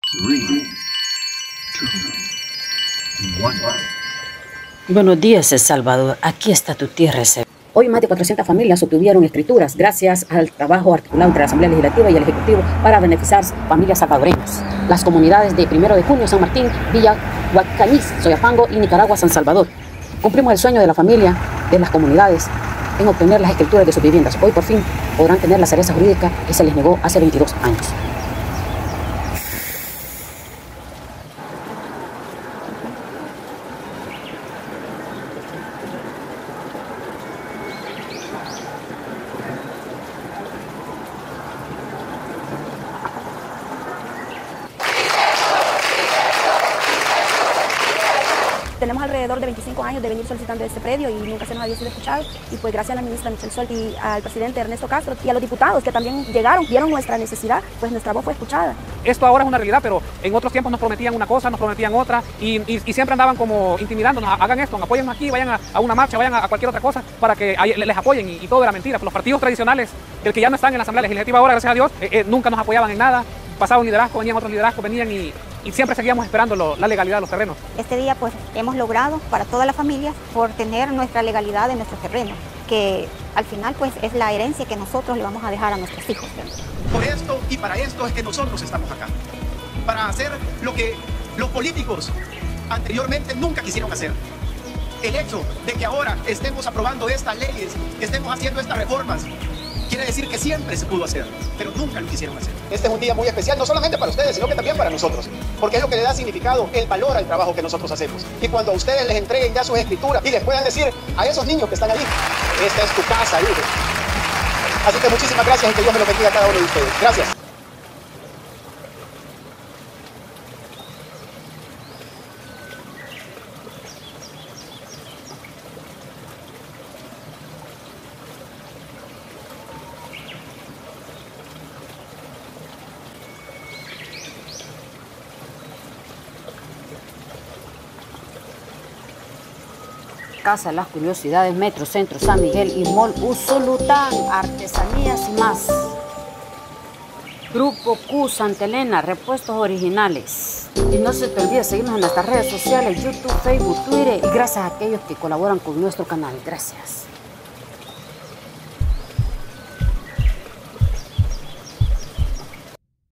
3, 2, 1. Buenos días, El Salvador. Aquí está tu tierra, Hoy más de 400 familias obtuvieron escrituras gracias al trabajo articulado entre la Asamblea Legislativa y el Ejecutivo para beneficiar familias salvadoreñas. Las comunidades de 1 de junio, San Martín, Villa Huacañiz, Soyapango y Nicaragua, San Salvador. Cumplimos el sueño de la familia, de las comunidades, en obtener las escrituras de sus viviendas. Hoy por fin podrán tener la certeza jurídica que se les negó hace 22 años. Tenemos alrededor de 25 años de venir solicitando este predio y nunca se nos había sido escuchado. Y pues gracias a la ministra Michelle Solti y al presidente Ernesto Castro y a los diputados que también llegaron, vieron nuestra necesidad, pues nuestra voz fue escuchada. Esto ahora es una realidad, pero en otros tiempos nos prometían una cosa, nos prometían otra y siempre andaban como intimidándonos, hagan esto, apóyennos aquí, vayan a una marcha, vayan a cualquier otra cosa para que les apoyen y todo era mentira. Los partidos tradicionales, el que ya no están en la Asamblea Legislativa ahora, gracias a Dios, nunca nos apoyaban en nada. Pasaba un liderazgo, venían otros liderazgos, venían y siempre seguíamos esperando la legalidad de los terrenos. Este día pues hemos logrado para toda la familia por tener nuestra legalidad en nuestros terrenos, que al final pues es la herencia que nosotros le vamos a dejar a nuestros hijos. Por esto y para esto es que nosotros estamos acá, para hacer lo que los políticos anteriormente nunca quisieron hacer. El hecho de que ahora estemos aprobando estas leyes, estemos haciendo estas reformas, quiere decir que siempre se pudo hacer, pero nunca lo quisieron hacer. Este es un día muy especial, no solamente para ustedes, sino que también para nosotros, porque es lo que le da significado, el valor al trabajo que nosotros hacemos. Y cuando a ustedes les entreguen ya sus escrituras y les puedan decir a esos niños que están ahí, esta es tu casa, hijo. Así que muchísimas gracias y que Dios me lo bendiga a cada uno de ustedes. Gracias. Casa Las Curiosidades, Metro Centro, San Miguel y Mall Usulután, artesanías y más. Grupo Q Santa Elena, repuestos originales. Y no se te olvide seguirnos en nuestras redes sociales, YouTube, Facebook, Twitter y gracias a aquellos que colaboran con nuestro canal. Gracias.